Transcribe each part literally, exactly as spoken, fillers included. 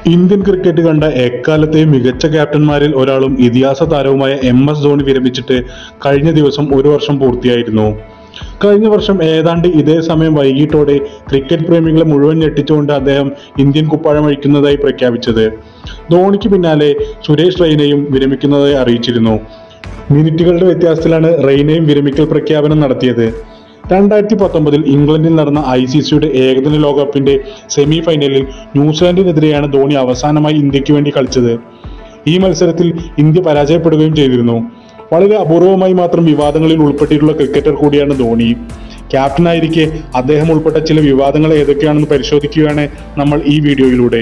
Indian cricket കണ്ട എക്കാലത്തെയും മികച്ച ക്യാപ്റ്റന്മാരിൽ ഒരാളും ഇതിഹാസ താരവുമായ എം എസ് ധോണി വിരമിച്ചിട്ട് കഴിഞ്ഞ ദിവസം ഒരു വർഷം പൂർത്തിയായിരുന്നു. കഴിഞ്ഞ വർഷം ഏതാണ്ട് ഇതേ സമയം വൈകിട്ടോടെ ക്രിക്കറ്റ് പ്രേമികളെ മുഴുവൻ ഞെട്ടിച്ചുകൊണ്ട് അദ്ദേഹം ഇന്ത്യൻ കുപ്പായം അഴിക്കുന്നതായി പ്രഖ്യാപിച്ചത്. ധോണിക്ക് പിന്നാലെ സുരേഷ് റെയ്നയും വിരമിക്കുന്നതായി അറിയിച്ചിരുന്നു. മിനിറ്റുകളുടെ വ്യത്യാസത്തിലാണ് റെയ്നയും വിരമിക്കൽ പ്രഖ്യാപനം നടത്തിയത്. രണ്ടായിരത്തി പത്തൊമ്പതിൽ ഇംഗ്ലണ്ടിൽ നടന്ന ഐ സി സിയുടെ ഏകദിന ലോകകപ്പിന്റെ സെമി ഫൈനലിൽ ന്യൂസിലാൻഡിനെതിരെയാണ് ധോണി അവസാനമായി ഇന്ത്യക്ക് വേണ്ടി കളിച്ചത്. ഈ മത്സരത്തിൽ ഇന്ത്യ പരാജയപ്പെടുകയും ചെയ്തിരുന്നു. വളരെ അപൂർവമായി മാത്രം വിവാദങ്ങളിൽ ഉൾപ്പെട്ടിട്ടുള്ള ക്രിക്കറ്റർ കൂടിയാണ് ധോണി. ക്യാപ്റ്റനായിരിക്കെ അദ്ദേഹം ഉൾപ്പെട്ട ചില വിവാദങ്ങൾ ഏതൊക്കെയാണെന്ന് പരിശോധിക്കുകയാണ് നമ്മൾ ഈ വീഡിയോയിലൂടെ.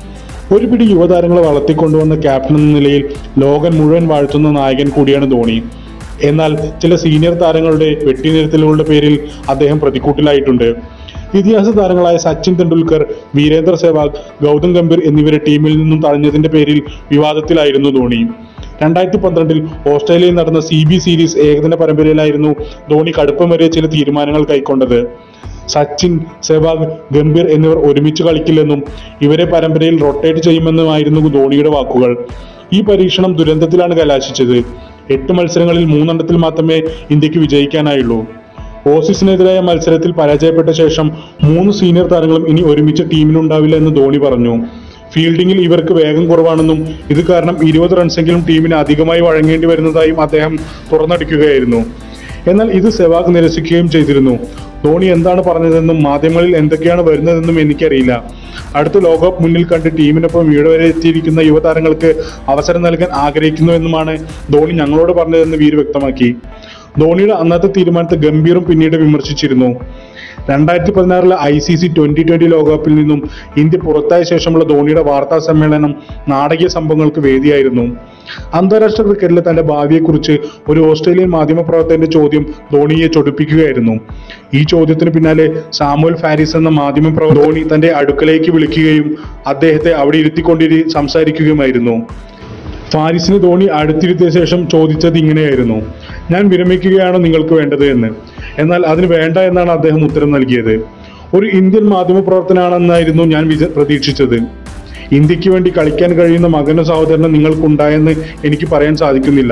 ഒരു പിടി യുവതാരങ്ങളെ വളർത്തിക്കൊണ്ടുവന്ന ക്യാപ്റ്റൻ എന്ന നിലയിൽ ലോകം മുഴുവൻ വാഴ്ത്തുന്ന നായകൻ കൂടിയാണ് ധോണി. എന്നാൽ ചില സീനിയർ താരങ്ങളുടെ വെട്ടിനിരത്തലുകളുടെ പേരിൽ അദ്ദേഹം പ്രതിക്കൂട്ടിലായിട്ടുണ്ട്. ഇതിഹാസ താരങ്ങളായ സച്ചിൻ തെണ്ടുൽക്കർ, വീരേന്ദർ സെവാഗ്, ഗൗതം ഗംഭീർ എന്നിവരെ ടീമിൽ നിന്നും തഴഞ്ഞതിന്റെ പേരിൽ വിവാദത്തിലായിരുന്നു ധോണി. രണ്ടായിരത്തി പന്ത്രണ്ടിൽ ഓസ്ട്രേലിയയിൽ നടന്ന സി ബി സീരീസ് ഏകദിന പരമ്പരയിലായിരുന്നു ധോണി കടുപ്പമേറിയ ചില തീരുമാനങ്ങൾ കൈക്കൊണ്ടത്. സച്ചിൻ, സെവാഗ്, ഗംഭീർ എന്നിവർ ഒരുമിച്ച് കളിക്കില്ലെന്നും ഇവരെ പരമ്പരയിൽ റൊട്ടേറ്റ് ചെയ്യുമെന്നുമായിരുന്നു ധോണിയുടെ വാക്കുകൾ. ഈ പരീക്ഷണം ദുരന്തത്തിലാണ് കലാശിച്ചത്. എട്ട് മത്സരങ്ങളിൽ മൂന്നെണ്ണത്തിൽ മാത്രമേ ഇന്ത്യക്ക് വിജയിക്കാനായുള്ളൂ. ഓസീസിനെതിരായ മത്സരത്തിൽ പരാജയപ്പെട്ട ശേഷം മൂന്ന് സീനിയർ താരങ്ങളും ഇനി ഒരുമിച്ച് ടീമിലുണ്ടാവില്ല എന്ന് ധോണി പറഞ്ഞു. ഫീൽഡിംഗിൽ ഇവർക്ക് വേഗം കുറവാണെന്നും ഇത് കാരണം ഇരുപത് റൺസെങ്കിലും ടീമിന് അധികമായി വഴങ്ങേണ്ടി വരുന്നതായും അദ്ദേഹം തുറന്നടിക്കുകയായിരുന്നു. എന്നാൽ ഇത് സെവാഗ് നിരസിക്കുകയും ചെയ്തിരുന്നു. ധോണി എന്താണ് പറഞ്ഞതെന്നും മാധ്യമങ്ങളിൽ എന്തൊക്കെയാണ് വരുന്നതെന്നും എനിക്കറിയില്ല. അടുത്ത ലോകകപ്പ് മുന്നിൽ കണ്ട് ടീമിനൊപ്പം ഇവിടെ വരെ എത്തിയിരിക്കുന്ന യുവതാരങ്ങൾക്ക് അവസരം നൽകാൻ ആഗ്രഹിക്കുന്നുവെന്നുമാണ് ധോണി ഞങ്ങളോട് പറഞ്ഞതെന്ന് വീർ വ്യക്തമാക്കി. ധോണിയുടെ അന്നത്തെ തീരുമാനത്തെ ഗംഭീറും പിന്നീട് വിമർശിച്ചിരുന്നു. രണ്ടായിരത്തി പതിനാറിലെ I C C twenty twenty ലോകകപ്പിൽ നിന്നും ഇന്ത്യ പുറത്തായ ശേഷമുള്ള ധോണിയുടെ വാർത്താ സമ്മേളനം നാടകീയ സംഭവങ്ങൾക്ക് വേദിയായിരുന്നു. അന്താരാഷ്ട്ര ക്രിക്കറ്റിലെ തന്റെ ഭാവിയെക്കുറിച്ച് ഒരു ഓസ്ട്രേലിയൻ മാധ്യമപ്രവർത്തകന്റെ ചോദ്യം ധോണിയെ ചൊടിപ്പിക്കുകയായിരുന്നു. ഈ ചോദ്യത്തിന് പിന്നാലെ സാമുവൽ ഫാരിസ് എന്ന മാധ്യമപ്രവർത്തകൻ ധോണി തന്റെ അടുക്കലേക്ക് വിളിക്കുകയും അദ്ദേഹത്തെ അവിടെ ഇരുത്തിക്കൊണ്ടിരി സംസാരിക്കുകയുമായിരുന്നു. ഫാരിസിന് ധോണി അടുത്തിരുത്തിയ ശേഷം ചോദിച്ചത് ഇങ്ങനെയായിരുന്നു: ഞാൻ വിരമിക്കുകയാണോ നിങ്ങൾക്ക് വേണ്ടത് എന്ന്. എന്നാൽ അതിന് വേണ്ട എന്നാണ് അദ്ദേഹം ഉത്തരം നൽകിയത്. ഒരു ഇന്ത്യൻ മാധ്യമപ്രവർത്തനാണെന്നായിരുന്നു ഞാൻ വിച പ്രതീക്ഷിച്ചത്. ഇന്ത്യക്ക് വേണ്ടി കളിക്കാൻ കഴിയുന്ന മകനോ സഹോദരനോ നിങ്ങൾക്കുണ്ടായെന്ന് എനിക്ക് പറയാൻ സാധിക്കുന്നില്ല.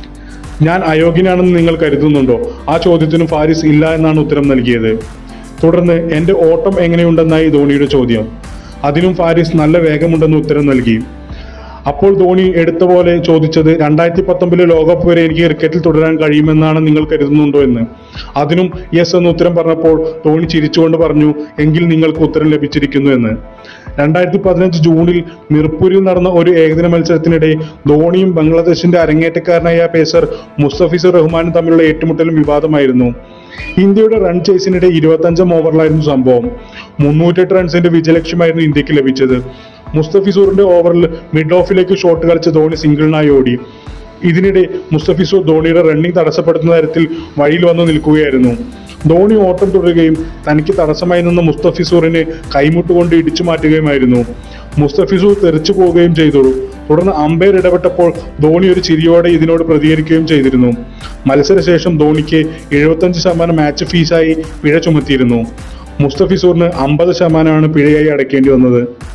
ഞാൻ അയോഗ്യനാണെന്ന് നിങ്ങൾ കരുതുന്നുണ്ടോ? ആ ചോദ്യത്തിനും ഫാരിസ് ഇല്ല എന്നാണ് ഉത്തരം നൽകിയത്. തുടർന്ന് എന്റെ ഓട്ടം എങ്ങനെയുണ്ടെന്നായി ധോണിയുടെ ചോദ്യം. അതിനും ഫാരിസ് നല്ല വേഗമുണ്ടെന്ന് ഉത്തരം നൽകി. അപ്പോൾ ധോണി എടുത്ത പോലെ ചോദിച്ചത് രണ്ടായിരത്തി പത്തൊമ്പതിലെ ലോകകപ്പ് വരെ എനിക്ക് ക്രിക്കറ്റിൽ തുടരാൻ കഴിയുമെന്നാണ് നിങ്ങൾ കരുതുന്നുണ്ടോ എന്ന്. അതിനും യെസ് എന്ന് ഉത്തരം പറഞ്ഞപ്പോൾ ധോണി ചിരിച്ചുകൊണ്ട് പറഞ്ഞു, എങ്കിൽ നിങ്ങൾക്ക് ഉത്തരം ലഭിച്ചിരിക്കുന്നു എന്ന്. രണ്ടായിരത്തി പതിനഞ്ച് ജൂണിൽ മിർപൂരിൽ നടന്ന ഒരു ഏകദിന മത്സരത്തിനിടെ ധോണിയും ബംഗ്ലാദേശിന്റെ അരങ്ങേറ്റക്കാരനായ പേസർ മുസ്തഫിസുർ റഹ്മാനും തമ്മിലുള്ള ഏറ്റുമുട്ടലും വിവാദമായിരുന്നു. ഇന്ത്യയുടെ റൺ ചേസിനിടെ ഇരുപത്തി അഞ്ചാം ഓവറിലായിരുന്നു സംഭവം. മുന്നൂറ്റെട്ട് റൺസിന്റെ വിജയലക്ഷ്യമായിരുന്നു ഇന്ത്യക്ക് ലഭിച്ചത്. മുസ്തഫിസൂറിന്റെ ഓവറിൽ മിഡ് ഓഫിലേക്ക് ഷോട്ട് കളിച്ച ധോണി സിംഗിളിനായി ഓടി. ഇതിനിടെ മുസ്തഫിസൂർ ധോണിയുടെ റണ്ണിംഗ് തടസ്സപ്പെടുത്തുന്ന തരത്തിൽ വഴിയിൽ വന്നു നിൽക്കുകയായിരുന്നു. ധോണി ഓട്ടം തുടരുകയും തനിക്ക് തടസ്സമായി നിന്ന മുസ്തഫിസൂറിനെ കൈമുട്ടുകൊണ്ട് ഇടിച്ചു മാറ്റുകയുമായിരുന്നു. മുസ്തഫിസൂർ തെറിച്ചു പോവുകയും ചെയ്തു. തുടർന്ന് അമ്പയർ ഇടപെട്ടപ്പോൾ ധോണി ഒരു ചിരിയോടെ ഇതിനോട് പ്രതികരിക്കുകയും ചെയ്തിരുന്നു. മത്സരശേഷം ധോണിക്ക് എഴുപത്തഞ്ച് ശതമാനം മാച്ച് ഫീസായി പിഴ ചുമത്തിയിരുന്നു. മുസ്തഫിസൂറിന് അമ്പത് ശതമാനമാണ് പിഴയായി അടയ്ക്കേണ്ടി വന്നത്.